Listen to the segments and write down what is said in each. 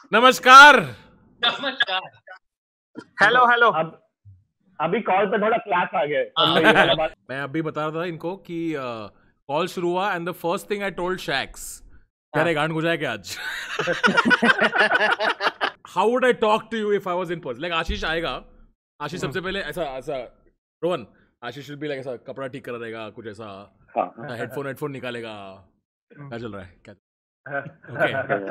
नमस्कार। नमस्कार। Hello hello. अभी कॉल पे थोड़ा क्लास आ गया मैं अभी बता रहा था इनको कि कॉल शुरू हुआ and the first thing I told शैक्स, कह रहे गांड गुजाए क्या आज? How would I talk to you if I was in person? Like Ashish आएगा, आशीष सबसे पहले ऐसा ऐसा Rohan, Ashish will be like ऐसा कपड़ा ठीक कर रहेगा, कुछ ऐसा हेडफोन निकालेगा, क्या चल रहा है क्या? Okay.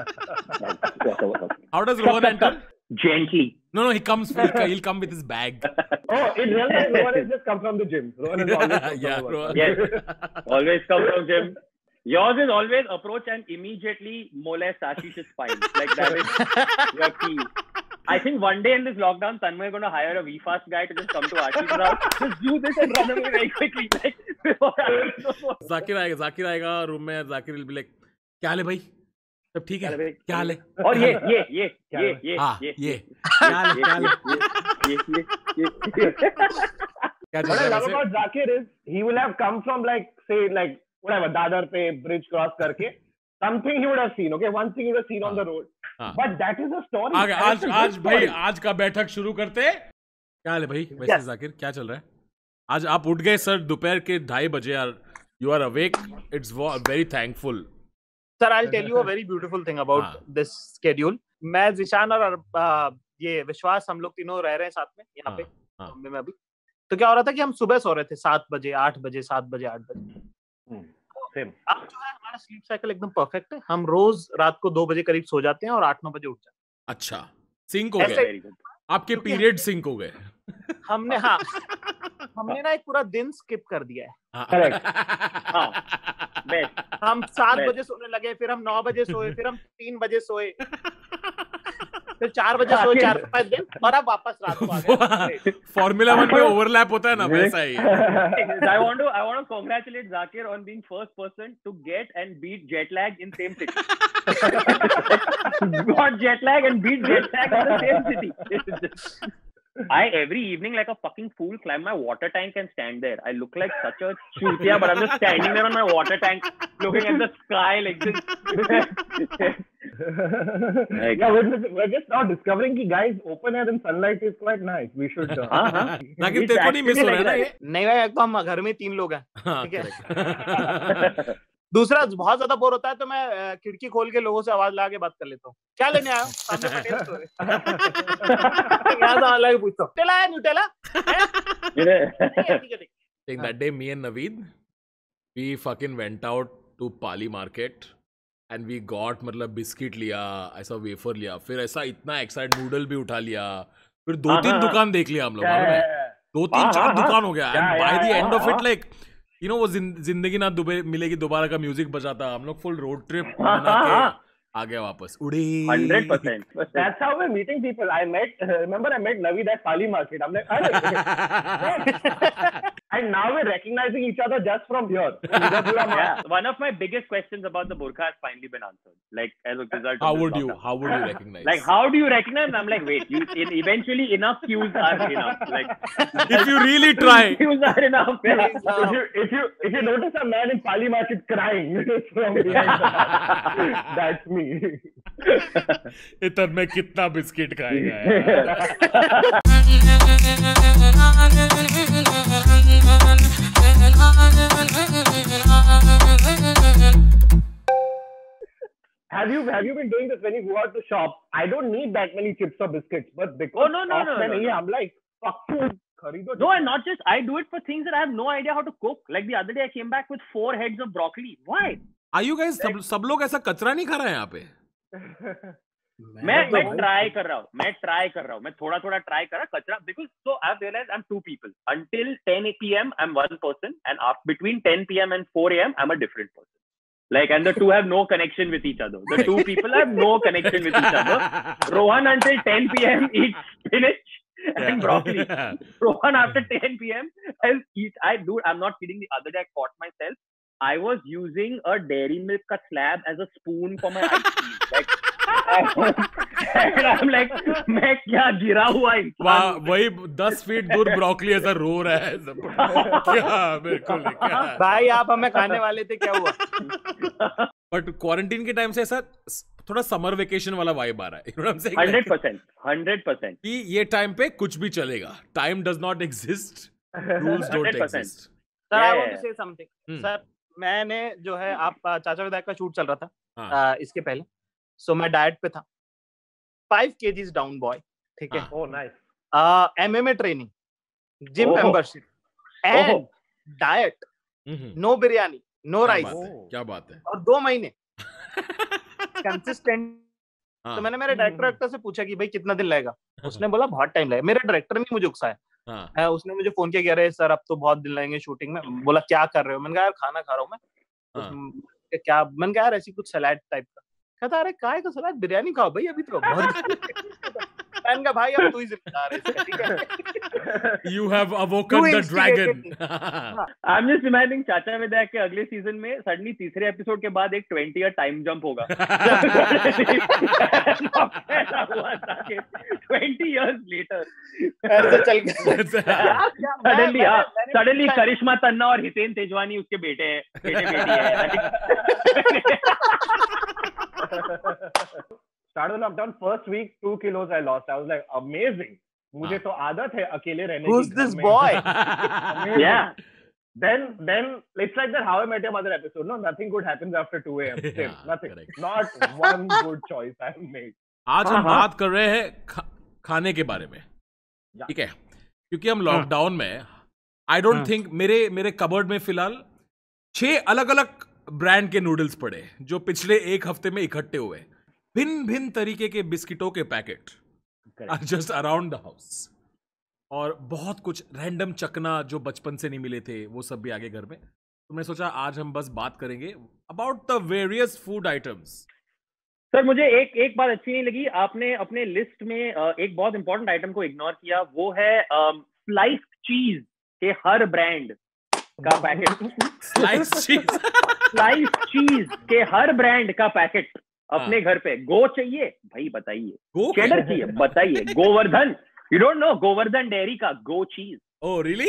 How does Rohan enter? Gently. No, he comes. He'll come with his bag. Oh, in real life, Rohan has just come from the gym. Rohan has always come Yeah, from the Rohan. Yes, always come from gym. Yours is always approach and immediately molest Ashish's spine. Like that is your key. I think one day in this lockdown, Tanmay is going to hire a VFast guy to just come to Ashish's house, just do this and run away very quickly. Like before Zakir आएगा room में, Zakir will be like, क्या हाल है भाई? सब ठीक है? क्या हाल है? और ये क्या हाल है? What I love about Zakir is he will have come from like say like whatever Dadar pe bridge cross करके something he would have seen. Okay, one thing he would have seen on the road. But that is a story. आज भाई आज का बैठक शुरू करते। क्या हाल है भाई? वैसे जाकिर क्या चल रहा है? आज आप उठ गए सर दोपहर के 2:30 बजे यार। You are awake. It's very thankful. Sir, I'll tell you a very beautiful thing about this schedule. मैं जिशान और ये विश्वास हम लोग तीनों रह रहे हैं साथ में यहाँ पे बॉम्बे में अभी। तो क्या हो रहा था कि हम सुबह सो रहे थे 7 बजे 8 बजे 7 बजे 8 बजे। अब जो है हमारा स्लीप साइकिल एकदम परफेक्ट है। हम रोज रात को 2 बजे करीब सो जाते हैं और 8-9 बजे उठ जाते हैं। अच्छा, सिंक हो गए आपके पीरियड, सिंक हो गए। हमने ना एक पूरा दिन स्किप कर दिया है। बेस्ट। हम 7 बजे सोने लगे, फिर हम 9 बजे सोए, फिर हम 3 बजे सोए, फिर 4 बजे सोए 4-5 दिन, और अब वापस रात को आ गए। फॉर्मूला 1 में ओवरलैप होता है ना, वैसा ही। I want to congratulate Zakir on being first person to get and beat jet lag in same city. Got jet lag and beat jet lag in the same city. I every evening like a fucking fool climb my water tank and stand there. I look like such a chutia, but I'm just standing there on my water tank, looking at the sky like this. Yeah, we're just now discovering कि guys open air and sunlight is quite nice. We should. लेकिन तेरे को नहीं miss हो रहा है ना ये? नहीं भाई, एक तो हम घर में 3 लोग हैं, ठीक है। दूसरा बहुत ज्यादा बोर होता है तो मैं खिड़की खोल के लोगों से आवाज ला के बात कर लेता हूँ। क्या लेने आया? सामने पटेल स्टोर है। यहाँ से आवाज पूछता हूँ, न्यूटेला है Nutella? Think that day me and Naveed, we fucking went out to Pali market and we got मतलब बिस्किट लिया, ऐसा वेफर लिया, फिर ऐसा इतना एक्साइट नूडल भी उठा लिया, फिर 2-3 दुकान देख लिया हम लोग, 2-3-4 दुकान हो गया। And by the end of it like you know वो जिंदगी ना मिलेगी दोबारा का म्यूजिक बजाता, हम लोग फुल रोड ट्रिप बना के आ गया वापस उड़े। 100%. That's how we're meeting people. Remember I met Naveed at Pali Market. I'm like, and now we're recognizing each other just from here. Yeah. One of my biggest questions about the burqa has finally been answered. Like as a result. How would you recognize? Like how do you recognize? I'm like, wait, eventually enough cues are enough. Like if you really try, cues are enough. If you notice a man in Pali Market crying from behind, that's me. इतना में कितना biscuit खाएगा यार। Have you been doing this when you go out to shop? I don't need that many chips or biscuits, but because no. I'm like, fuck you. No, and not just I do it for things that I have no idea how to cook. Like the other day I came back with 4 heads of broccoli. Why? Are you guys सब लोग ऐसा कचरा नहीं खा रहे हैं यहाँ पे? मैं ट्राई कर रहा हूँ मैं थोड़ा ट्राई कर रहा कचरा, because so I've realized I'm 2 people. Until 10 p.m. I'm one person, and between 10 p.m. and 4 a.m. I'm a different person. Like, and the two have no connection with each other. The 2 people have no connection with each other. Rohan until 10 p.m. eats spinach and broccoli. Rohan after 10 p.m. I'll eat. I'm not kidding. The other day I caught myself I was using a Dairy Milk ka slab as a spoon for my ice cream. Like, and I'm like, मैं क्या गिरा हुआ इंसान? वही 10 feet दूर broccoli ऐसा रो रहा है सब। क्या बिल्कुल क्या भाई आप हमें खाने वाले थे, क्या हुआ? बट क्वारंटीन के टाइम से ऐसा थोड़ा समर वेकेशन वाला वाइब आ रहा है। You know what I'm saying? 100%. कि ये टाइम पे कुछ भी चलेगा। Time does not exist, rules don't 100%. Exist. Sir I want to say something. Sir मैंने जो है आप चाचा विधायक का शूट चल रहा था इसके पहले, सो मैं डाइट पे था, 5 kgs डाउन बॉय, ठीक है। Oh nice. MMA training, gym membership and diet, no biryani, no rice. क्या बात है। और 2 महीने कंसिस्टेंट। तो मैंने मेरे डायरेक्टर से पूछा कि भाई कितना दिन लगेगा? उसने बोला बहुत टाइम लगेगा। मेरे डायरेक्टर ने मुझे उकसाया। उसने मुझे फोन किया, अरे सर अब तो बहुत दिन लगेंगे शूटिंग में। बोला क्या कर रहे हो? मैंने कहा यार खाना खा रहा हूँ मैं। क्या? मैंने कहा यार ऐसी कुछ सलाद टाइप का। कहता अरे काय का सलाद, बिरयानी खाओ भाई अभी तो बहुत। मैंने कहा भाई अब तू ही जिम्मेदार है इसका, ठीक है। You have awoken the dragon. I'm just imagining चाचा विधायक के अगले सीजन में सडनली तीसरे एपिसोड के बाद एक 20 ईयर टाइम जंप होगा। 20 years later ऐसे चल गया। सडनली करिश्मा तन्ना और हितेन तेजवानी उसके बेटे बेटी है। Start of lockdown, first week 2 kilos I lost. I was like amazing. मुझे तो आदत है अकेले रहने की। Who's this boy? Yeah. Then it's like that How I Met Your Mother episode. No, nothing good happens after 2 a.m. Nothing. Correct. Not one good choice I have made. आज हम बात कर रहे हैं खाने के बारे में, ठीक है? क्योंकि हम लॉकडाउन में आई डोंट थिंक मेरे कबर्ड में फिलहाल 6 अलग-अलग ब्रांड के नूडल्स पड़े जो पिछले 1 हफ्ते में इकट्ठे हुए। भिन्न तरीके के बिस्किटों के packet are just around the house, और बहुत कुछ रैंडम चकना जो बचपन से नहीं मिले थे वो सब भी आगे घर में। तो मैं सोचा आज हम बस बात करेंगे about the various food items. Sir मुझे एक बात अच्छी नहीं लगी, आपने अपने लिस्ट में एक बहुत इंपॉर्टेंट आइटम को इग्नोर किया, वो है स्लाइस्ड चीज के हर ब्रांड का पैकेट। स्लाइस्ड चीज के हर ब्रांड का पैकेट अपने घर पे। गो चाहिए भाई बताइए, चेडर चाहिए बताइए, Govardhan, you don't know Govardhan dairy का गो चीज। Oh really?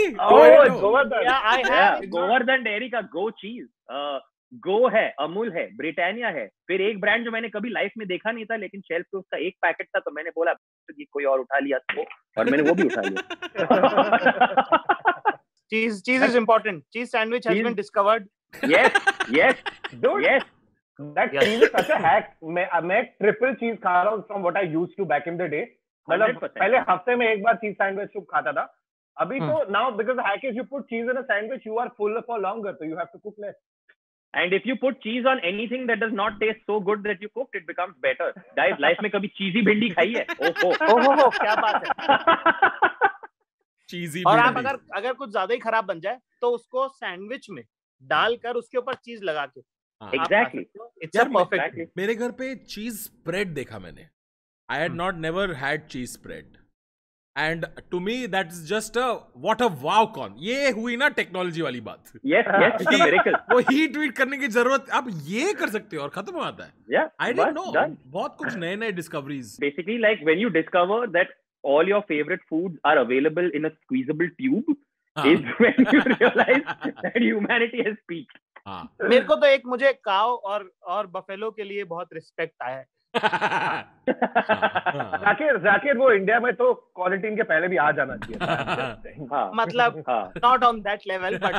गोवर्धन डेयरी का गो चीज, गो है, अमूल है, ब्रिटानिया है। फिर एक ब्रांड जो मैंने कभी लाइफ में देखा नहीं था लेकिन शेल्फ पे उसका एक पैकेट था, तो मैंने बोला तो कोई और उठा लिया तो, और मैंने वो भी उठा लिया। Cheese is important. Cheese sandwich has been discovered. Yes, dude. Yes. That cheese is such a hack. मैं ट्रिपल चीज खा रहा हूँ from what I used to back in the day. मतलब पहले हफ्ते में एक बार चीज सैंडविच सूप खाता था। अभी तो now because the hack is you put cheese in a sandwich, you are full for longer, so you have to cook less. And if you put cheese on anything that does not taste so good that you cooked, it becomes better. Guys, life में कभी चीजी भिंडी खाई है? ओहो क्या बात है। चीजी और आप अगर कुछ ज्यादा ही खराब बन जाए तो उसको सैंडविच में डालकर उसके ऊपर चीज लगा के Exactly. It's a perfect. मेरे घर पे चीज स्प्रेड देखा मैंने। I had never had cheese spread, and to me that's just what a wow con. ये हुई ना टेक्नोलॉजी वाली बात। Yes, it's a miracle. वो हीट ट्वीट करने की जरूरत, आप ये कर सकते हो और खत्म हो जाता है। Yeah, I didn't know. बहुत कुछ नए discoveries. Basically, like when you discover that all your favorite foods are available in a squeezable tube, is when you realize that humanity has peaked. मेरे को तो मुझे काव और बफेलो के लिए बहुत रिस्पेक्ट आया है। जाकिर वो इंडिया में तो क्वारंटीन के पहले भी आ जाना चाहिए। मतलब not on that level but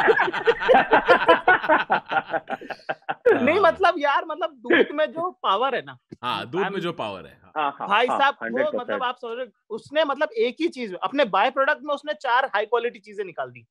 नहीं मतलब यार मतलब दूध में जो पावर है ना, दूध में जो पावर है भाई साहब, वो मतलब आप सोच रहे उसने मतलब एक ही चीज अपने बाय प्रोडक्ट में उसने 4 हाई क्वालिटी चीजें निकाल दी।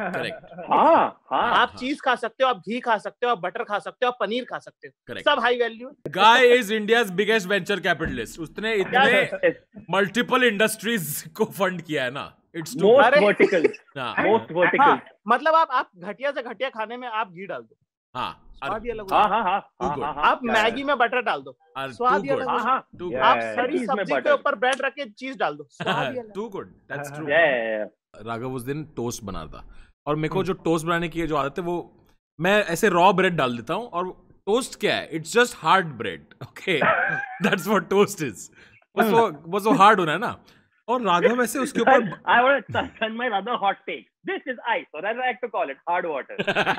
आप चीज खा सकते हो, आप घी खा सकते हो, आप बटर खा सकते हो, आप पनीर खा सकते हो, सब high value. Guy is India's biggest venture capitalist. उसने इतने मल्टीपल इंडस्ट्रीज को फंड किया है ना। It's most vertical. मतलब आप घटिया से घटिया खाने में आप घी डाल दो, स्वाद ही अलग होगा। आप मैगी में बटर डाल दो, स्वाद ही अलग होगा। आप सारी सब्जी के ऊपर ब्रेड रख के चीज डाल दो, स्वाद ही अलग। Too good, that's true. Raghav उस दिन टोस्ट बना था और मेरे को जो टोस्ट बनाने की जो आदत है वो मैं ऐसे रॉ ब्रेड डाल देता हूँ और टोस्ट क्या है, it's just hard bread, okay, that's what toast is. बस वो हार्ड होना है ना। और राघव ऐसे उसके ऊपर I want to send my rather hot take. This is ice, or as I like to call it, hard water.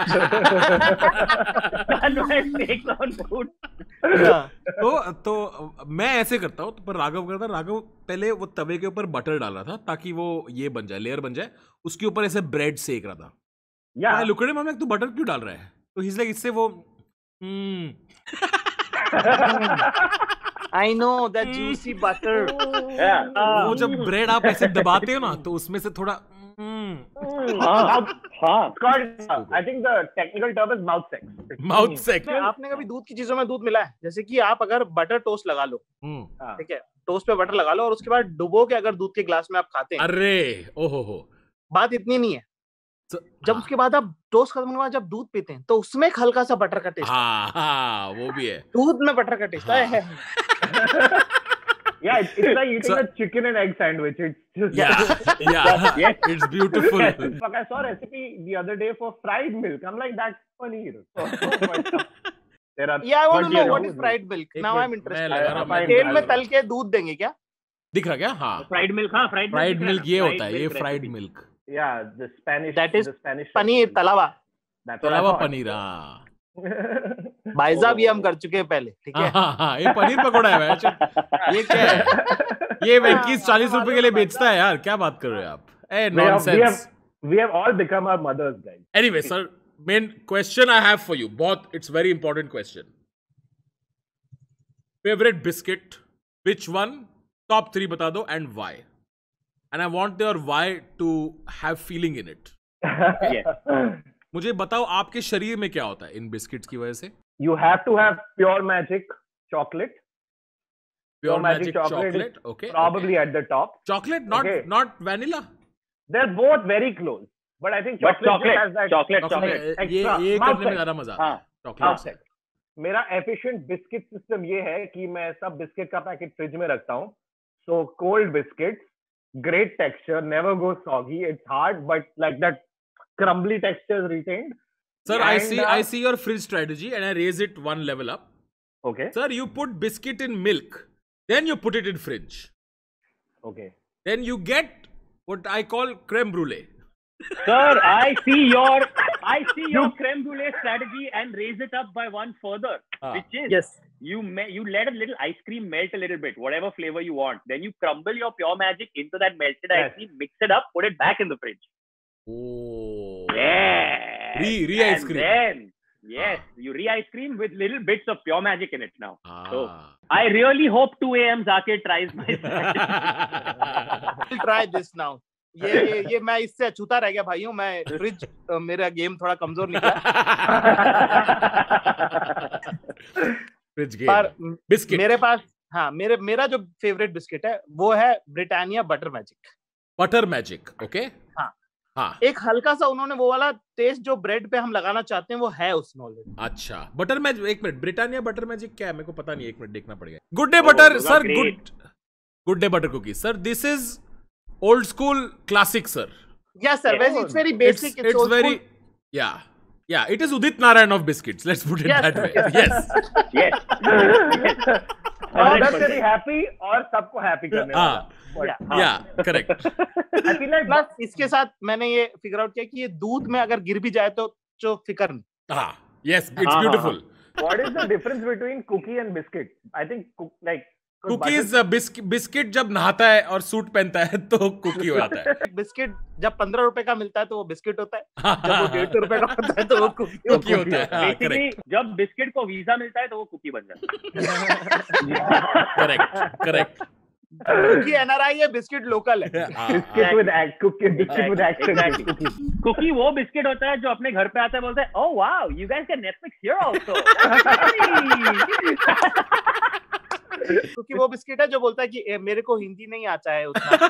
That's my take on food. तो मैं ऐसे करता हूँ, पर राघव करता, राघव पहले वो तवे के ऊपर बटर डाल रहा था ताकि वो ये बन जाए, लेयर बन जाए, उसके ऊपर ऐसे ब्रेड सेक रहा था। Yeah. मैं लुकड़े मामले तू बटर क्यों डाल रहा है, तो इसलिए इससे वो I know that juicy butter. Yeah. वो जब ब्रेड आप ऐसे दबाते हो ना तो उसमें से थोड़ा हाँ. I think the technical term is mouth sex. Mouth sex. आपने कभी दूध की चीजों में दूध मिला है? जैसे कि आप अगर बटर टोस्ट लगा लो, ठीक है, टोस्ट पे बटर लगा लो और उसके बाद डुबो के अगर दूध के ग्लास में आप खाते हैं, अरे ओहो हो, बात इतनी नहीं है। जब उसके बाद आप टोस्ट खत्म होने के बाद जब दूध पीते हैं तो उसमें एक हल्का सा बटर का टेस्ट, हाँ वो भी है, दूध में बटर का टेस्ट है। Yeah, it's like eating a chicken and egg sandwich. It's just yeah, it's beautiful. Fuck, I saw a recipe the other day for fried milk. I'm like, that's paneer. There are Yeah, I want to know what is fried milk. Now I'm interested. तेल में तल के दूध देंगे क्या? दिख रहा क्या? हाँ, Fried milk, हाँ, फ्राइड मिल्क ये होता है, ये fried milk, Yeah, the Spanish. That is the Spanish paneer तलावा। That's what I तलावा thought. पनीर। हाँ भाई साहब ये हम कर चुके हैं पहले, ठीक है। हाँ, ये पनीर पकोड़ा है भाई। ये क्या है? ये वेंकीज 40 रुपए के लिए बेचता है यार, क्या बात कर रहे हो आप? A nonsense. We have all become our mothers, guys. Anyway, sir, main question I have for you, बहुत, it's very important question. Favorite biscuit, which one? Top 3 बता दो and why? And I want your why to have feeling in it. Yes. मुझे बताओ आपके शरीर में क्या होता है इन बिस्किट्स की वजह से? You have to have pure magic chocolate. Pure Magic magic chocolate chocolate, is okay. Probably at the top. Chocolate, Okay. not vanilla. They're both very close. But I think But chocolate just has that chocolate. ये extra ये mouth करने में set. ज्यादा मजा आता हाँ, है chocolate mouth से। set. मेरा efficient biscuit system ये है कि मैं सब बिस्किट का पैकेट फ्रिज में रखता हूँ. So cold biscuits, great texture, never goes soggy. It's hard, but like that crumbly texture is retained. Sir, And, I see your fridge strategy and I raise it one level up. Okay. Sir, you put biscuit in milk, then you put it in fridge. Okay. Then you get what I call creme brulee. Sir, I see your creme brulee strategy and raise it up by one further, which is Yes. you let a little ice cream melt a little bit, whatever flavor you want. Then you crumble your pure magic into that melted ice cream, mix it up, put it back in the fridge. Oh. Yeah. Re-ice cream. Then, yes, you re-ice cream with little bits of pure magic in it now. So, Ah. I really hope 2 a.m. Zakir tries my I'll try this now. ये मैं इससे अछूता रह गया भाइयों, मैं fridge मेरा game थोड़ा कमजोर निकला। Fridge game. पर Biscuit. मेरे पास, हाँ, मेरा जो फेवरेट बिस्किट है वो है Britannia butter magic. Butter magic, okay? हाँ। हाँ। एक हल्का सा उन्होंने वो वाला टेस्ट जो ब्रेड पे हम लगाना चाहते हैं वो है उसमें ऑलरेडी। अच्छा, बटर मैजिक, एक मिनट, ब्रिटानिया बटर मैजिक क्या है मेरे को पता नहीं, एक मिनट देखना पड़ेगा। Good day butter sir, good day butter cookies sir, this is old school classic sir. Yes sir, it's very basic, it's old very school. yeah, it is Udit Narayan of biscuits, let's put it Yes. that way. Yes. Yes. Mother से भी happy और सबको happy करने वाला. Yeah, correct. I feel like plus इसके साथ मैंने ये फिगर आउट किया कि ये दूध में अगर गिर भी जाए तो जो फिकर नहीं। हाँ, yes, it's beautiful. what is the difference between cookie and biscuit? I think like cookies biscuit जब नहाता है और सूट पहनता है तो कुकी हो जाता है। बिस्किट जब 15 रुपए का मिलता है तो वो बिस्किट होता है, जब वो 150 रुपए का होता है तो वो कुकी होता है। हाँ, Basically, जब बिस्किट को वीजा मिलता है तो वो कुकी बन जाता है। करेक्ट। कुकी एनआरआई है, बिस्किट लोकल है। biscuit with biscuit with accent. Cookie वो बिस्किट होता है जो अपने घर पे आता है, बोलता है, "Oh wow, you guys get Netflix here also." क्योंकि वो बिस्किट है जो बोलता है कि मेरे को हिंदी नहीं आता है उतना।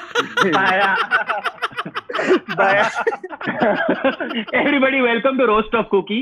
Everybody welcome to roast of cookie.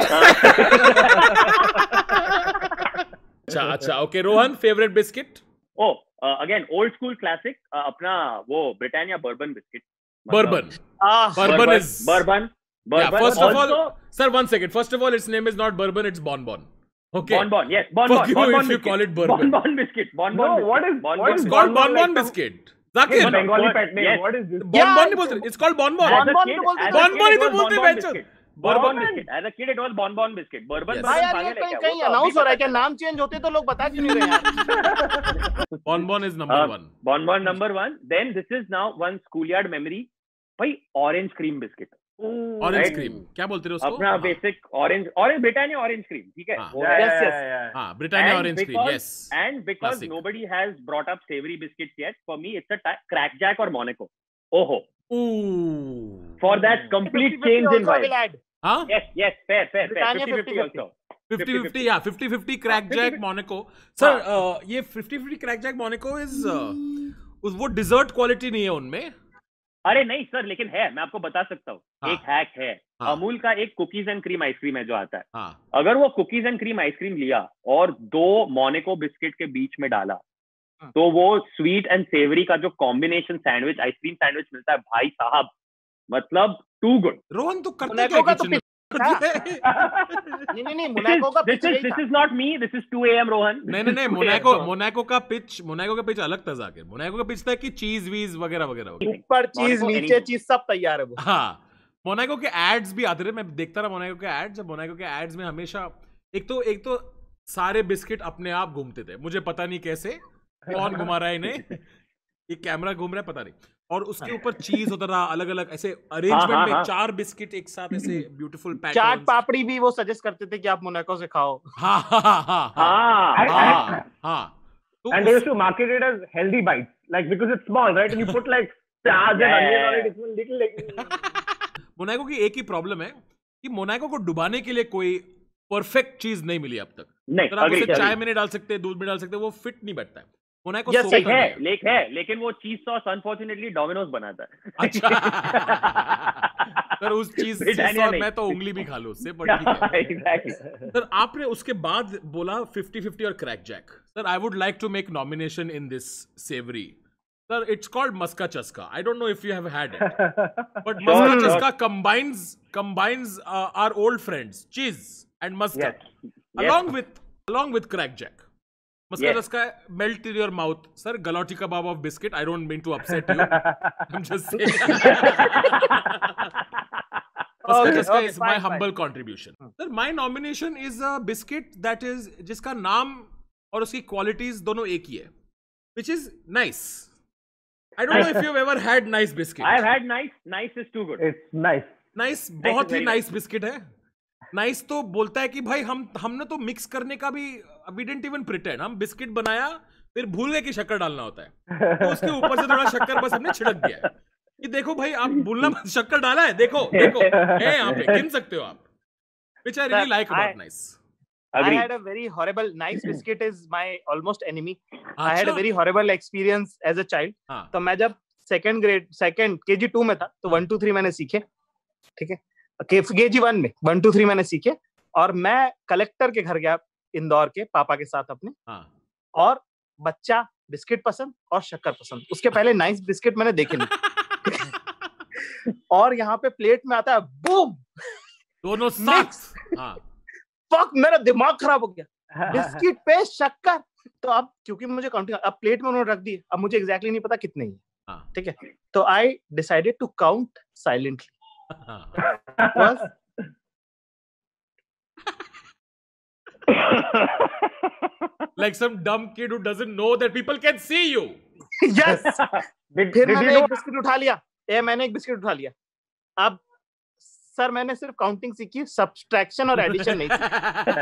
अच्छा, okay, Rohan favourite biscuit? Oh, again old school classic, अपना वो Britannia bourbon biscuit. Bourbon. Bourbon Bourbon first of all, also- sir, 1 second. First of all, its name is not bourbon, it's bonbon. Okay. Bonbon, yes, bonbon. Fuck you bonbon if you biscuit. call it bourbon. Bonbon biscuit. Bonbon No, biscuit. what is- Bonbon what is It's biscuit. called bonbon, bonbon like some- biscuit. His Zakir. Bengali what- pet name. yes. What is this? bonbon नहीं बोलते, it's called bonbon. As a bonbon kid- तो बोलते as हैं। a bonbon kid, he it तो was बोलते हैं, bonbon बच्चों। biscuit. Bourbon Bonbon biscuit. As a kid, it was bonbon biscuit. Bourbon Yes. हाँ bourbon यार, पागल ये है क्या? कहीं वो तो अनाउंस अभी हो रहा है पता क्या? नाम चेंज होते तो लोग बता क्यों नहीं रहे यार? Bonbon is number 1. Bonbon number 1. Then this is now one schoolyard memory. भाई orange cream biscuit. Orange Right. cream. क्या बोलते हैं उसको? अपना हाँ. basic orange Britannia orange cream. ठीक है. हाँ. वो Yeah, है. Yes, yeah, yes. yeah, yeah. हाँ, Britannia And orange cream. because- Yes. And because Classic. nobody has brought up savory biscuits yet, for me it's a crackjack or Monaco. Oh, Ooh. for that complete 50-50 change in also I vibe. will add. हाँ? Yes, fair. Britannia 50-50 50-50. also. 50-50, yeah, 50-50 Crackjack Monaco. Sir, ये 50-50 Crackjack Monaco is वो dessert quality नहीं है उनमें. अरे नहीं sir, लेकिन है, मैं आपको बता सकता हूँ. हाँ. एक हैक है. हाँ. अमूल का एक कुकीज एंड क्रीम आइसक्रीम है जो आता है. हाँ. अगर वो कुकीज एंड क्रीम आइसक्रीम लिया और 2 मोनाको बिस्किट के बीच में डाला, तो वो स्वीट एंड सेवरी का जो कॉम्बिनेशन सैंडविच, आइसक्रीम सैंडविच मिलता है भाई साहब, मतलब टू गुड. रोहन तो करते मोनाको क्या का तो kitchen में? नहीं मोनाको का pitch यही This था। is not me. This is 2 AM Rohan. नहीं मोनाको का पिच अलग था जाके. मोनाको का पिच था कि चीज वीज वगैरह वगैरह. ऊपर चीज Monaco नीचे anything. चीज सब तैयार है वो। हाँ, मोनाको के एड्स भी आते थे. मैं देखता रहा मोनाको के एड्स. जब मोनाको के एड्स में हमेशा एक तो सारे बिस्किट अपने आप घूमते थे. मुझे पता नहीं कैसे, कौन घुमा रहा है इन्हें, ये कैमरा घूम रहा है पता नहीं. और उसके ऊपर चीज होता रहा अलग अलग ऐसे अरेंजमेंट हाँ, में हाँ. 4 बिस्किट एक साथ ऐसे ब्यूटीफुल चाट पैटर्न्स. पापड़ी भी वो सजेस्ट करते थे कि आप मोनाको से खाओ। हाँ हाँ हाँ हाँ हाँ. हाँ. तो And they used to market it as healthy bites, like because it's small, right? And you put like stars and Yeah. onion on it. It's one little like. Monaco की एक ही प्रॉब्लम है कि मोनाको को डुबाने के लिए कोई perfect चीज नहीं मिली अब तक. नहीं, अगर आप agree, उसे agree. चाय में नहीं डाल सकते, दूध में डाल सकते, वो फिट नहीं बैठता है. मोनाको Yes, सोचता है, नहीं है. लेकिन वो चीज सॉस अनफॉर्चुनेटली डोमिनोज बनाता है. अच्छा. सर उस चीज Britannia नहीं. मैं तो उंगली भी खा लूं उससे, बट ठीक है. Exactly. सर आपने उसके बाद बोला 50-50 और crack jack. Sir I would like to make nomination in this savoury. Sir it's called Maska Chaska. I don't know if you have had it, but Maska Sure. Chaska combines our old friends cheese and muska Yes. along with crack jack. Muska Yes. चस्का melt in your mouth. Sir, galati kebab of biscuit. I don't mean to upset you. I'm just saying. Muska chasca is my humble contribution. Sir, my nomination is a biscuit that is जिसका नाम और उसकी qualities दोनों एक ही है, which is nice. I don't know if you've ever had nice biscuit. I've had nice. Nice is too good. It's nice. Nice बहुत is ही very nice biscuit है. नाइस तो बोलता है कि भाई हमने तो मिक्स करने का भी वी डिडंट इवन प्रिटेंड. हम बिस्किट बनाया फिर भूल गए कि शक्कर डालना होता है, तो उसके ऊपर से थोड़ा शक्कर बस हमने छिड़क दिया है कि देखो भाई आप भूलना मत, शक्कर डाला है, देखो है यहाँ पे, गिन सकते हो आप. Which I really like about nice. I Agree. had a very horrible nice biscuit is my almost enemy. I had a अच्छा. very horrible experience as a child. हाँ. तो मैं जब सेकंड KG2 में था तो 1 2 3 मैंने सीखे, ठीक है. KG1 में 1 2 3 मैंने सीखे और मैं कलेक्टर के घर गया इंदौर के पापा के साथ अपने. हाँ. और बच्चा बिस्किट पसंद और शक्कर पसंद, उसके पहले नाइस बिस्किट मैंने देखे नहीं. और यहाँ पे प्लेट में आता है बूम दोनों साथ. हाँ. फक, मेरा दिमाग खराब हो गया. बिस्किट पे शक्कर. तो अब क्योंकि मुझे काउंटिंग, अब प्लेट में उन्होंने रख दी, अब मुझे एग्जैक्टली नहीं पता कितने ही, हाँ. ठीक है. तो I decided to count silently. हाँ. Like some dumb kid who doesn't know that people can see you. Yes. Did फिर you मैंने know? एक बिस्किट उठा लिया. मैंने एक बिस्किट उठा लिया. अब सर मैंने सिर्फ काउंटिंग सीखी, सब्सट्रैक्शन और एडिशन नहीं सीखी.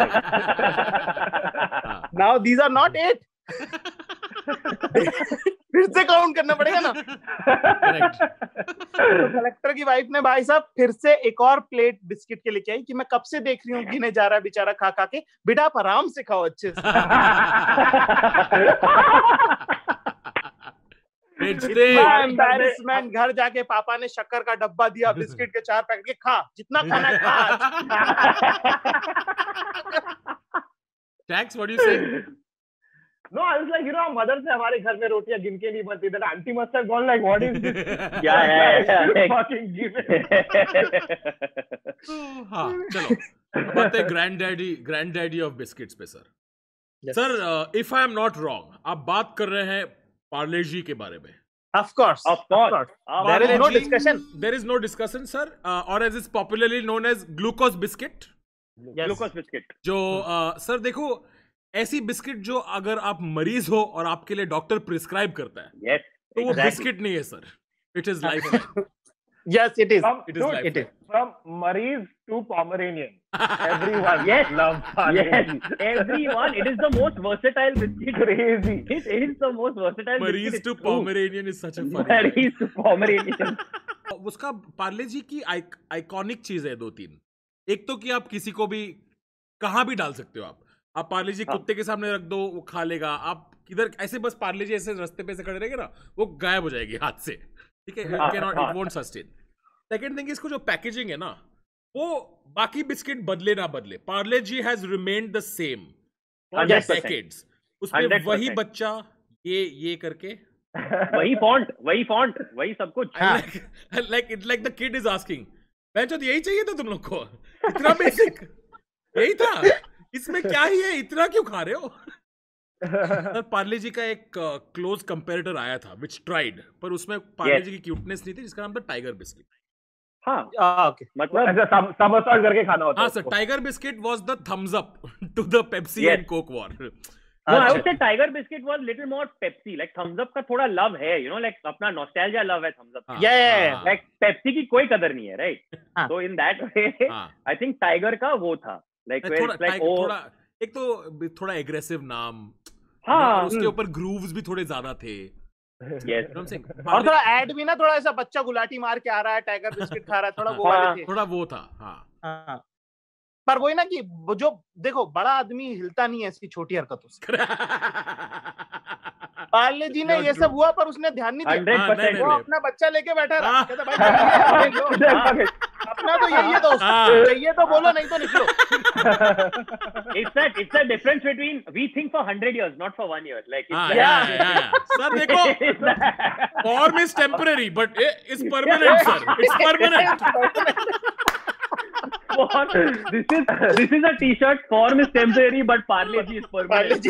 Now these are not 8. फिर से काउंट करना पड़ेगा ना. तो कलेक्टर की वाइफ ने भाई साहब फिर से एक और प्लेट बिस्किट के लेके आई कि मैं कब से देख रही हूँ गिने जा रहा है बेचारा खा खा के. बेटा आप आराम से खाओ अच्छे से. एम्बैरेसमेंट. घर जाके पापा ने शक्कर का डब्बा दिया, बिस्किट के 4 पैकेट के, खा जितना खाना है खा. Tax, what do you say? No, I was like, you know, mother से हमारे घर में रोटियां गिन के नहीं बनती. That auntie must have gone like, what is this? Yeah. Fucking give it. हाँ चलो बात है ग्रैंडडैडी ऑफ बिस्किट्स पे sir. Sir if I am not wrong आप बात कर रहे हैं पार्ले जी के बारे में. Of course. There is no discussion. There is no discussion, sir. Or as is popularly known as glucose biscuit. Yes. ग्लूकोज बिस्किट. जो सर देखो ऐसी बिस्किट जो अगर आप मरीज हो और आपके लिए डॉक्टर प्रिस्क्राइब करता है Yes. तो वो exactly. बिस्किट नहीं है sir. It is life. Yes, it is. It is life. It is. From Mary's to Pomeranian, everyone Yes. loves Yes, Parle-G. everyone. It is the most versatile biscuit. Crazy. It is the most versatile Marie's biscuit. Too It's true. Pomeranian is such a funny. Mary's to Pomeranian. उसका पार्ले जी की iconic चीज है 2-3. एक तो कि आप किसी को भी कहाँ भी डाल सकते हो. आप पार्ले जी कुत्ते के सामने रख दो वो खा लेगा. आप किधर ऐसे बस पार्ले जी ऐसे रास्ते पे से खड़े रहेंगे ना वो गायब हो जाएगी हाथ से. ठीक है. It won't sustain. Second thing इसको जो पैकेजिंग है ना वो बाकी बिस्किट बदले ना बदले Parle G has remained the same for 100%. Decades. उसमें 100%. वही बच्चा ये करके वही font, वही सब कुछ. like the kid is asking, बेंचो यही चाहिए था तुम लोग को. इतना बेसिक यही था. इसमें क्या ही है इतना क्यों खा रहे हो. सर पार्ले जी का एक क्लोज कंपैरेटर आया था विच ट्राइड पर उसमें पार्ले जी की क्यूटनेस नहीं थी जिसका नाम था टाइगर बिस्किट. हाँ Okay. मतलब ऐसा समोसा करके खाना होता हाँ है सर उसको. Tiger biscuit was the Thums Up to the Pepsi Yes. And Coke war. No, I would say Tiger Biscuit was little more Pepsi. Like Thumbs Up का थोड़ा love है, you know, like अपना nostalgia love है Thumbs Up. हाँ, Yeah. Like Pepsi की कोई कदर नहीं है, right? हाँ. So in that way, हाँ. I think Tiger का वो था. Like where थोड़ा it's like oh, थोड़ा एक तो थोड़ा एग्रेसिव नाम. हाँ. और उसके ऊपर ग्रूव्स भी थोड़े ज्यादा थे. yes. You know what I'm saying? और थोड़ा ऐड भी ना थोड़ा ऐसा बच्चा गुलाटी मार के आ रहा है टाइगर बिस्किट खा रहा है थोड़ा वो वाले थे. थोड़ा वो था. हाँ. हाँ. पर वही ना कि वो जो देखो बड़ा आदमी हिलता नहीं है ऐसी छोटी हरकतों से. पार्ले जी ने ये सब हुआ पर उसने ध्यान नहीं दिया. 100%. वो अपना बच्चा लेके बैठा रहा. हाँ. कहता भाई लो. अपना तो यही है दोस्त. हाँ. चाहिए तो बोलो नहीं तो निकलो. It's a difference between we think for 100 years, not for 1 year. Like it's हाँ, like, yeah. सर देखो form is temporary but it's permanent sir. It's permanent. this is a t-shirt. Form is temporary, but Parle G is permanent.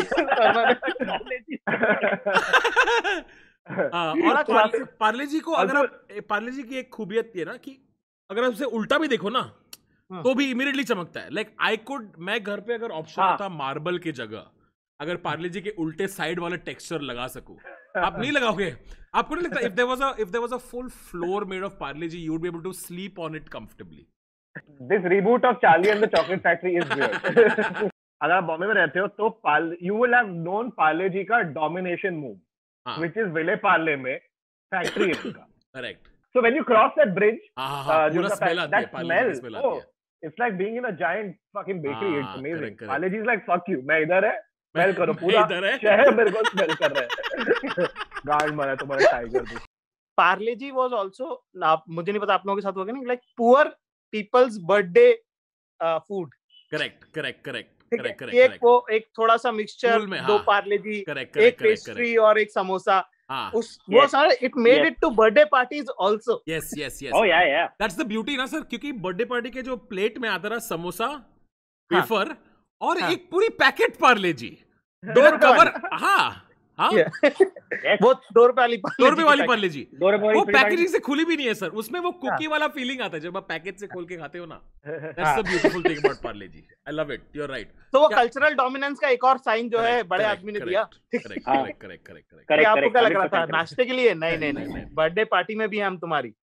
और पार्ले जी को अगर आप पार्ले जी की एक खूबियत ये ना कि अगर आप उसे उल्टा भी देखो ना तो भी इमीडिएटली चमकता है. लाइक मैं घर पे अगर ऑप्शन होता मार्बल की जगह अगर पार्ले जी के उल्टे साइड वाला टेक्सचर लगा सकूं आप नहीं लगाओगे. आपको नहीं लगता if there was a full floor made of Parle G you would be able to sleep on it comfortably. This reboot of Charlie and the Chocolate Factory is weird. अगर आप बॉम्बे में रहते हो तो you will have known Parle G का domination move, which is Ville Parle में factory है का. Correct. So when you cross that bridge, पूरा smell आती है. that Parle G smell, smell आती है. it's like being in a giant fucking bakery. It's amazing. correct. Parle G is like fuck you. मैं इधर है, smell करो मैं पूरा इधर है. शहर मेरे को smell कर रहा है. गार्ड मारा तुम्हारा Tiger. Parle G was also मुझे नहीं पता आप लोगों के साथ होगा नहीं like poor peoples birthday food. Correct. एक थोड़ा सा मिक्सचर दो पार्ले जी एक पेस्ट्री और एक समोसा. वो सारे it made it to birthday parties also. Yes. Oh yeah. That's the beauty ना सर क्योंकि बर्थडे पार्टी के जो प्लेट में आता रहा समोसा वेफर और एक पूरी पैकेट पार्ले जी 2 कवर. हाँ वो 2 रुपए वाली पार्ले जी वो पैकेजिंग से खुली भी नहीं है सर. उसमें वो कुकी वाला फीलिंग आता है जब आप पैकेट से खोल के खाते हो ना. That's the beautiful thing about Parle G. I love it. You are right. तो वो कल्चरल डोमिनेंस का एक और साइन जो है बड़े आदमी ने दिया. करेक्ट. आपको क्या लग रहा था नाश्ते के लिए? नहीं बर्थडे पार्टी में भी हम तुम्हारी.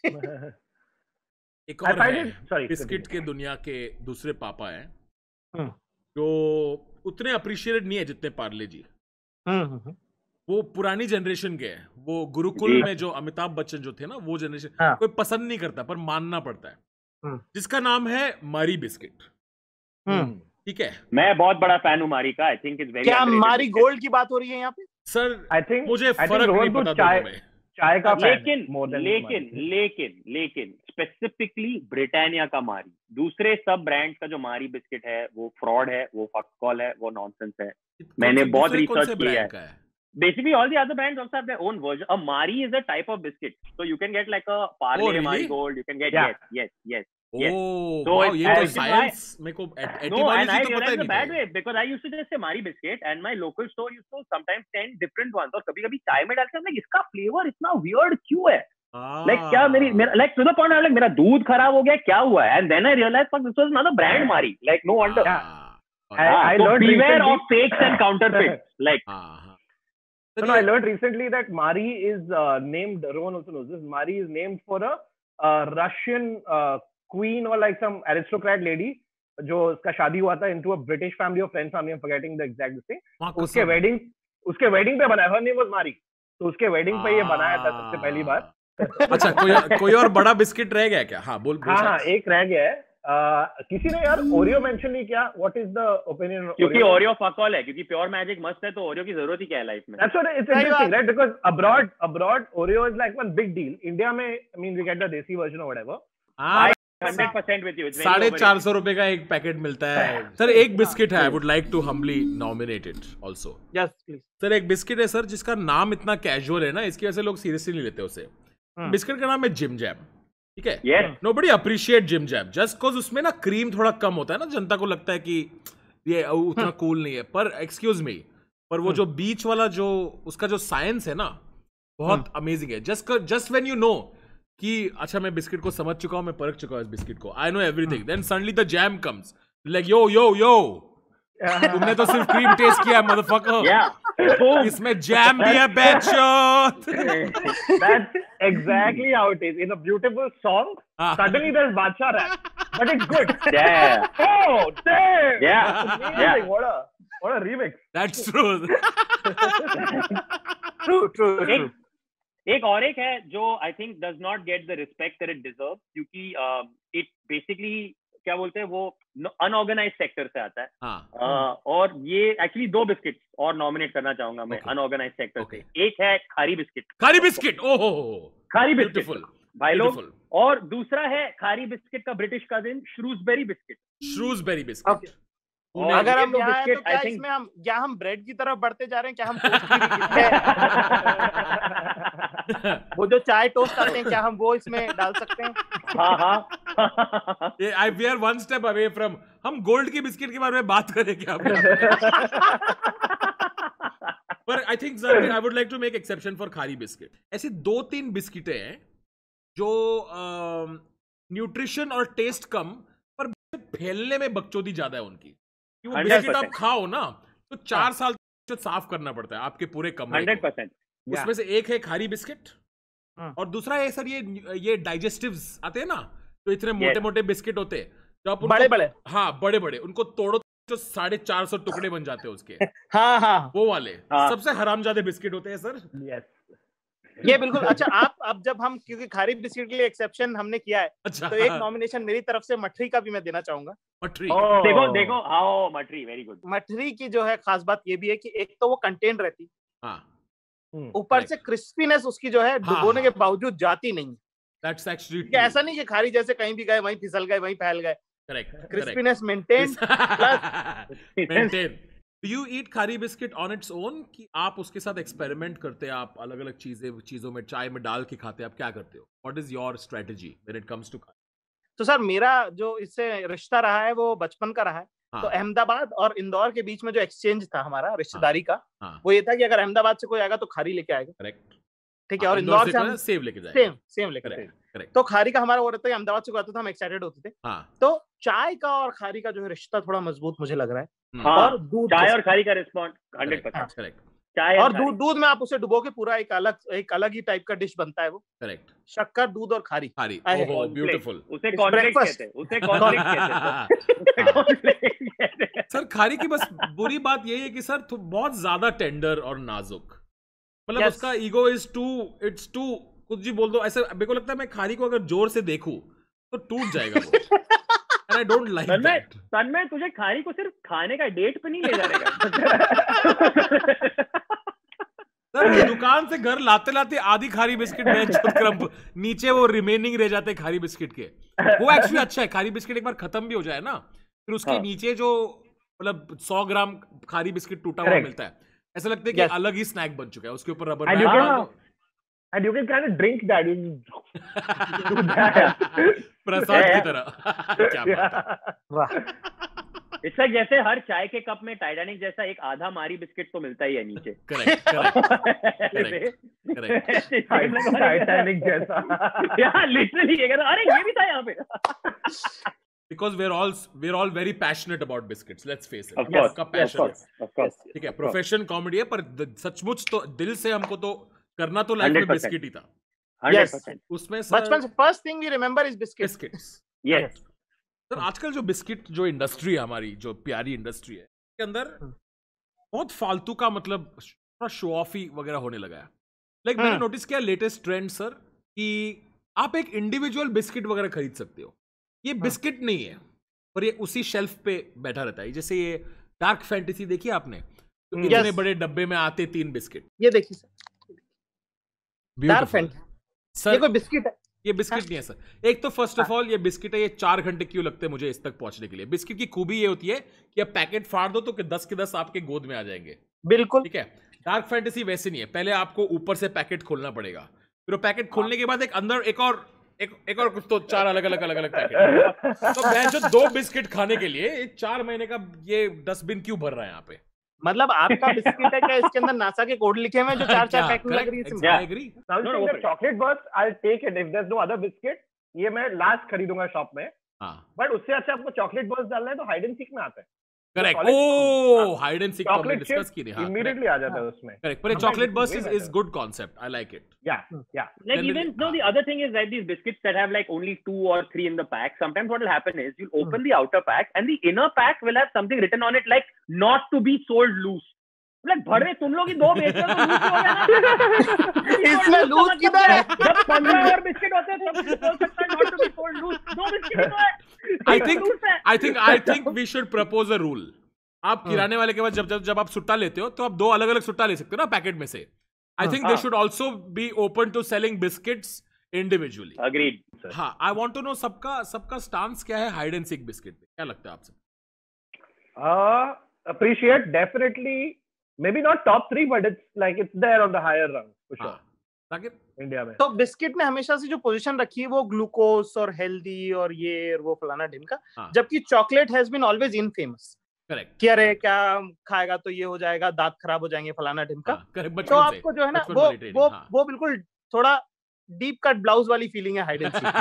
एक और है बिस्किट के दुनिया के दूसरे पापा हैं जो उतने अप्रिशिएटेड नहीं है जितने पार्ले जी. वो पुरानी जनरेशन के हैं. वो गुरुकुल में जो अमिताभ बच्चन जो थे ना वो जनरेशन कोई पसंद नहीं करता पर मानना पड़ता है. जिसका नाम है मारी बिस्किट. ठीक है. मैं बहुत बड़ा फैन हूँ मारी का. आई थिंक इट्स वेरी क्या मारी गोल्ड की बात हो रही है यहाँ पे? सर I think मुझे फर्क नहीं पता दोनों में. चाय का लेकिन स्पेसिफिकली ब्रिटानिया का मारी, दूसरे सब ब्रांड का जो मारी बिस्किट है वो फ्रॉड है, वो फक कॉल है, वो नॉनसेंस है। मैंने बहुत रिसर्च किया है। Basically, all the other brands also have their own version. A Mari is a type of biscuit, so you can get like a Parle Marigold. You can get yes. Oh, so wow, ये तो science मेरे को etymology तो पता ही नहीं bad way because I used to just say Mari biscuit and my local store used to sometimes send different ones. और कभी-कभी चाय में डालते हैं, like इसका flavor इतना weird क्यों है? Like क्या मेरा like to the point like मेरा दूध खराब हो गया क्या हुआ है? And then I realized fuck this was another brand Mari. Like no wonder. I learned beware of fakes and counterfeits. Like. No, I learned recently that Mari is named. Rohan also knows this. Mari is named for a Russian queen or like some aristocrat lady जो उसका शादी हुआ था into a British family or French family. I'm forgetting the exact thing. उसके wedding पे बनाया. Her name was Mari. तो उसके wedding पे ये बनाया था सबसे पहली बार. अच्छा कोई और बड़ा बिस्किट रह गया क्या? हाँ बोल. हाँ एक रह गया है. किसी ने यार ओरियो मेंशन नहीं किया. What is the opinion? क्योंकि ओरियो फकॉल है, क्योंकि प्योर मैजिक मस्त है, तो ओरियो की जरूरत ही क्या है लाइफ में? That's what it's interesting right, because abroad Oreo is like one big deal. India में I mean we get the desi version और व्हाटएवर. 100% with you. 450 रुपए का एक पैकेट मिलता है सर. एक बिस्किट है, I would like to humbly nominate it also. Yes please sir. एक बिस्किट है सर जिसका नाम इतना कैजुअल है ना, इसकी वजह से लोग सीरियसली नहीं लेते उसे. बिस्किट का नाम है जिम जैम. ठीक है, nobody appreciate Jim Jam just because उसमें ना क्रीम थोड़ा कम होता है ना. जनता को लगता है कि ये उतना कूल नहीं है, पर एक्सक्यूज मी, पर वो जो बीच वाला जो उसका जो साइंस है ना बहुत अमेजिंग है. जस्ट व्हेन यू नो कि अच्छा मैं बिस्किट को समझ चुका हूं, मैं परख चुका हूं इस बिस्किट को, I know everything, then suddenly the jam comes like yo तुमने तो सिर्फ क्रीम टेस्ट किया मदरफकर. इसमें जैम भी है बैचोत. That's exactly how it is. In a beautiful song, suddenly there's Badshah rap, but it's good. Yeah. Oh, damn. Yeah. What a remix. That's true. True. एक है जो I think does not get the respect that it deserve, क्योंकि it basically क्या बोलते हैं वो unorganised sector से आता है. और ये एक्चुअली दो बिस्किट और नॉमिनेट करना चाहूंगा मैं अनऑर्गेनाइज सेक्टर से. एक है खारी बिस्किट. ओहो खारी बिस्किट भाई लोग. और दूसरा है खारी बिस्किट का ब्रिटिश कजिन श्रूसबेरी बिस्किट. अगर हम यहाँ हैं तो क्या इसमें हम ब्रेड की तरफ बढ़ते जा रहे हैं? क्या हम वो जो चाय टोस्ट करते हैं क्या हम वो इसमें डाल सकते हैं? हाँ. We are one step away from हम गोल्ड की बिस्किट के बारे में बात करें क्या? पर I think I would like to make exception for khari biscuit. ऐसी 2-3 बिस्किटें हैं जो न्यूट्रिशन और टेस्ट कम पर फैलने में बकचोदी ज्यादा है उनकी. वो बिस्किट आप खाओ ना तो 4 साल साफ करना पड़ता है आपके पूरे कमरे 100%. उसमें से एक है खारी बिस्किट और दूसरा है सर ये डाइजेस्टिव्स आते हैं ना, तो इतने मोटे मोटे बिस्किट होते हैं जो आप बड़े उनको तोड़ो तो 450 टुकड़े बन जाते हैं उसके. हाँ वो वाले सबसे हरामजादे बिस्किट होते हैं सर. ये बिल्कुल. अच्छा अब जब हम क्योंकि खारी बिस्किट के लिए एक्सेप्शन हमने किया है, तो एक नॉमिनेशन मेरी तरफ से मठरी का भी मैं देना चाहूंगा. मठरी देखो आओ मठरी वेरी गुड. मठरी की जो है खास बात ये भी है कि एक तो वो कंटेन रहती, ऊपर से क्रिस्पीनेस उसकी जो है डुबोने के बावजूद जाती नहीं. That's actually true. ऐसा नहीं कि खारी जैसे कहीं भी गए वहीं फिसल गए वहीं फैल गए. Crispiness maintain plus. Do you eat khari biscuit on its own कि आप उसके साथ एक्सपेरिमेंट करते हैं, आप अलग अलग चीजों में चाय में डाल के खाते हैं, आप क्या करते हो? What is your strategy when it comes to खारी? तो सर मेरा जो इससे रिश्ता रहा है वो बचपन का रहा है. तो अहमदाबाद और इंदौर के बीच में जो एक्सचेंज था हमारा रिश्तेदारी का, वो ये था कि अगर अहमदाबाद से कोई आएगा तो खारी लेके आएगा. करेक्ट. ठीक है. और इंदौर से हम सेम लेके जाएंगे. तो खारी का हमारा वो रहता है, अहमदाबाद से आता था हम एक्साइटेड होते थे. तो चाय का और खारी का जो है रिश्ता थोड़ा मजबूत मुझे लग रहा है. और दूध, चाय और खारी का रिस्पॉन्ड 100%. करेक्ट. चाय और दूध में आप उसे डुबो के पूरा एक अलग ही टाइप का डिश बनता है वो. करेक्ट. शक्कर, दूध और खारी. Oh beautiful. उसे कॉर्नफ्लेक्स कहते हैं. सर खारी की बस बुरी बात यही है कि सर बहुत ज्यादा टेंडर और नाजुक, मतलब उसका ईगो इट्स टू कुछ भी बोल दो ऐसे. मेरे को लगता है मैं खारी को अगर जोर से देखूं तो टूट जाएगा वो. And I don't like that. तन्मय तुझे खारी को सिर्फ खाने का डेट पे नहीं ले जाएगा. सर दुकान से घर लाते लाते आधी खारी बिस्किट क्रम्प नीचे वो रिमेनिंग रह जाते खारी बिस्किट के, वो एक्चुअली अच्छा है। खारी बिस्किट एक बार खत्म भी हो जाए ना, फिर उसके नीचे जो मतलब 100 ग्राम खारी बिस्किट टूटा हुआ मिलता है, ऐसा लगता है कि अलग ही स्नैक बन चुका है, उसके ऊपर rubber band and you can kind of drink that. You do that. प्रसाद की तरह। क्या बात है। वाह। इट्स लाइक जैसे हर चाय के कप में टाइटैनिक जैसा एक आधा मारी बिस्किट तो मिलता ही है नीचे। करेक्ट टाइटैनिक जैसा। यार लिटरली ये कहता अरे ये भी था यहाँ पे। Because we're all very passionate about biscuits. Let's face it. Of course, का passion of course. ठीक है, प्रोफेशन कॉमेडी है, पर सचमुच तो दिल से हमको तो करना तो लाइफ में बिस्किट ही था। 100%. उसमें बचपन से first thing we remember is biscuits. Yes. Sir आजकल जो बिस्किट जो इंडस्ट्री है हमारी, जो प्यारी इंडस्ट्री है, के अंदर बहुत फालतू का मतलब थोड़ा शो ऑफी वगैरह होने लगा है। लाइक मैंने नोटिस किया लेटेस्ट ट्रेंड सर, कि आप एक इंडिविजुअल बिस्किट वगैरह खरीद सकते हो। ये बिस्किट नहीं है, पर ये उसी शेल्फ पे बैठा रहता है। जैसे ये डार्क फैंटेसी देखी आपने, तो इतने बड़े डब्बे में आते 3 बिस्किट। ये देखिए सर, डार्क फैंटेसी सर, ये कोई बिस्किट है? ये बिस्किट नहीं है सर। एक तो फर्स्ट ऑफ ऑल ये बिस्किट है, ये 4 घंटे क्यों लगते हैं मुझे इस तक पहुंचने के लिए। बिस्किट की खूबी ये होती है कि आप पैकेट फाड़ दो तो 10 के 10 आपके गोद में आ जाएंगे। बिल्कुल ठीक है। डार्क फैंटेसी वैसे नहीं है, पहले आपको ऊपर से पैकेट खोलना पड़ेगा, फिर वो पैकेट खोलने के बाद एक अंदर एक और कुछ तो 4 अलग अलग पैकेट। तो मैं जो 2 बिस्किट खाने के लिए 4 महीने का ये डस्टबिन क्यों भर रहा है यहाँ पे? मतलब आपका बिस्किट है क्या, इसके अंदर नासा के कोड लिखे हुए हैं जो 4 पैक में लग रही है? I agree. Chocolate burst I'll take it if there's no other biscuit. ये मैं लास्ट खरीदूंगा शॉप में। बट उससे अच्छा आपको चॉकलेट बर्स्ट डालना है तो हाइड एंड सीक में आता है। Correct. Oh hide and seek को हमने डिस्कस की नहीं। हां इमीडिएटली आ जाता है उसमें। करेक्ट। पर chocolate burst is good concept, I like it. Yeah. Like even no, the other thing is that these biscuits that have like only 2 or 3 in the pack, sometimes what will happen is you'll open the outer pack and the inner pack will have something written on it like not to be sold loose. Like भरे तुम लोग ही 2 बेच रहे हो तो loose हो गया ना। इसमें लूज किधर है? जब 15 और बिस्किट होते हैं तब बोल सकता है not to be sold loose। 2 biscuit ही तो है। I think we should propose a rule. आप किराने वाले के पास जब आप सुट्टा लेते हो तो आप 2 अलग अलग सुट्टा ले सकते हो ना पैकेट में से। I think they should also be open to selling biscuits individually. Agreed. हाँ, I want to know सबका स्टांस क्या है हाइड एंड सीक बिस्किट पे? क्या लगता है आपसे? Appreciate definitely, maybe not top 3, but it's there on the higher rung for sure. Saqib India में तो बिस्किट ने हमेशा से जो पोजीशन रखी है वो ग्लूकोज और हेल्दी और ये और वो फलाना ढिमका, जबकि chocolate has been always infamous. Correct. कि अरे क्या खाएगा तो ये हो जाएगा, दांत खराब हो जाएंगे, फलाना ढिमका। तो आपको जो है ना वो बिल्कुल थोड़ा डीप कट ब्लाउज वाली फीलिंग है हाइड एंड सीक।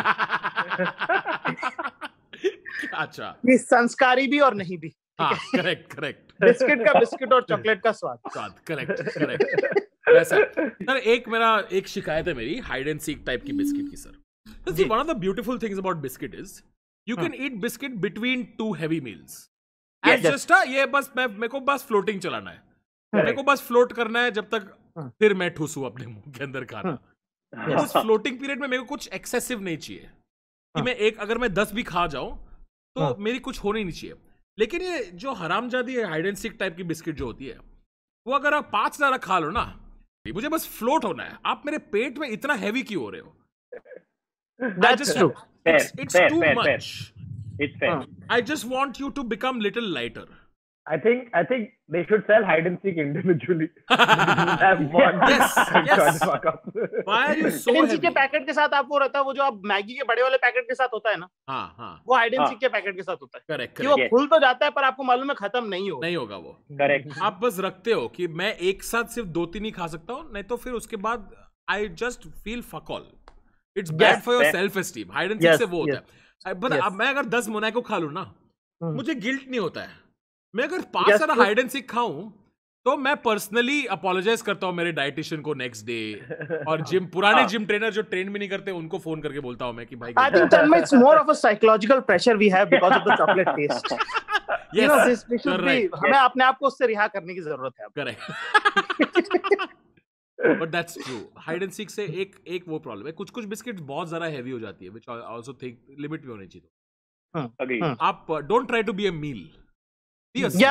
अच्छा, ये संस्कारी भी और नहीं भी। करेक्ट। बिस्किट का बिस्किट और चॉकलेट का स्वाद। करेक्ट। वैसा सर एक शिकायत है मेरी हाइड एंड सीक टाइप की बिस्किट की sir. One of the beautiful things about biscuit is you can eat biscuit between 2 heavy meals. ये बस मेरे को बस फ्लोटिंग चलाना है, मेरे को बस फ्लोट करना है जब तक फिर मैं ठूसू अपने मुंह के अंदर खाना। उस फ्लोटिंग पीरियड में मेरे को कुछ एक्सेसिव नहीं चाहिए कि मैं अगर मैं 10 भी खा जाऊं तो मेरी कुछ होनी नहीं चाहिए। लेकिन ये जो हरामजादी है हाइड एंड सीक टाइप की बिस्किट जो होती है, वो अगर आप 5 ज़्यादा खा लो ना, मुझे बस फ्लोट होना है, आप मेरे पेट में इतना हैवी क्यों हो रहे हो? That's true. It's too much. It's fair. I just want you to become little lighter. I think they should sell hide and seek individually. Yes. Why are you so heavy? के packet के साथ आप वो रहता है, वो जो आप मैगी के बड़े वाले पैकेट के साथ होता है ना, हाँ वो हाइड एंड सीक के पैकेट के साथ होता है। करेक्ट। वो खुल तो जाता है पर आपको मालूम है खत्म नहीं होगा वो। करेक्ट। आप बस रखते हो कि मैं एक साथ सिर्फ 2-3 ही खा सकता हूँ, नहीं तो फिर उसके बाद I just feel fuck all. It's bad for your self esteem. Hide and seek से वो होता है। अब मैं अगर 10 मोनाको खा लूं ना, मुझे गिल्ट नहीं होता है। मैं अगर 5 सारा हाइड एंड सीक खाऊं तो मैं पर्सनली अपोलोजाइज करता हूं मेरे डाइटिशियन को नेक्स्ट डे, और पुराने जिम ट्रेनर जो ट्रेन भी नहीं करते उनको फोन करके बोलता हूं मैं कि भाई I think Tanmay, it's more of a psychological pressure we have because of the chocolate taste. Yes, you know, this we should be, right. हमें अपने आप को उससे रिहा करने की जरूरत है। Correct. But that's true. Hide and seek से एक वो प्रॉब्लम है, कुछ बिस्किट्स बहुत ज्यादा हैवी हो जाती है, which I also think limit में होनी चाहिए। Agreed. आप don't try to be a meal, be a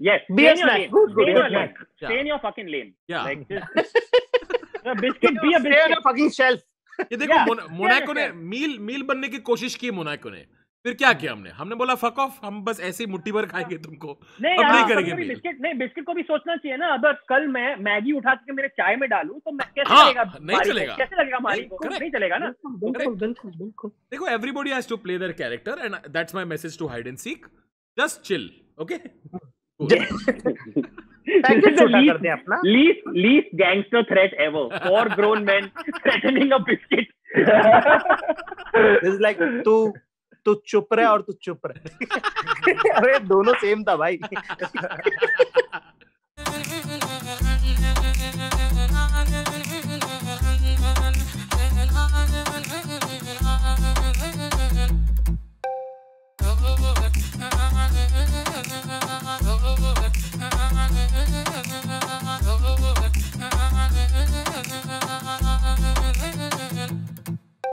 Yes. Be a snack. Good. Stay in your lane. Yeah. Stay in your fucking lane. Yeah. Like just a biscuit. Be a Stay on biscuit. your fucking shelf. ये देखो Yeah. Monaco ने Yeah. Meal बनने की कोशिश की Monaco ने, फिर क्या किया हमने बोला फक ऑफ, हम बस ऐसे ही मुट्ठी भर खाएंगे तुमको, नहीं अब यार, नहीं करेंगे कभी मील। बिस्किट को भी सोचना चाहिए ना। अगर कल मैं मैगी उठा के मेरे चाय में डालूं तो मैं कैसे हाँ, चलेगा? नहीं चलेगा। कैसे लगेगा मारी को? Correct. नहीं चलेगा ना। बिल्कुल। देखो everybody has to play their character and that's my message to hide and seek, just chill, okay? Packet छोटा कर दे अपना। Least gangster threat ever. 4 grown men threatening a biscuit. It's like तू चुप रहे और तू चुप रहे। अरे दोनों सेम था भाई।